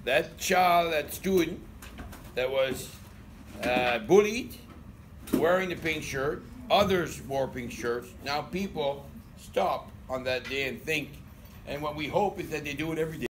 that child, that student that was bullied, wearing the pink shirt, others wore pink shirts. Now people stop on that day and think, and what we hope is that they do it every day.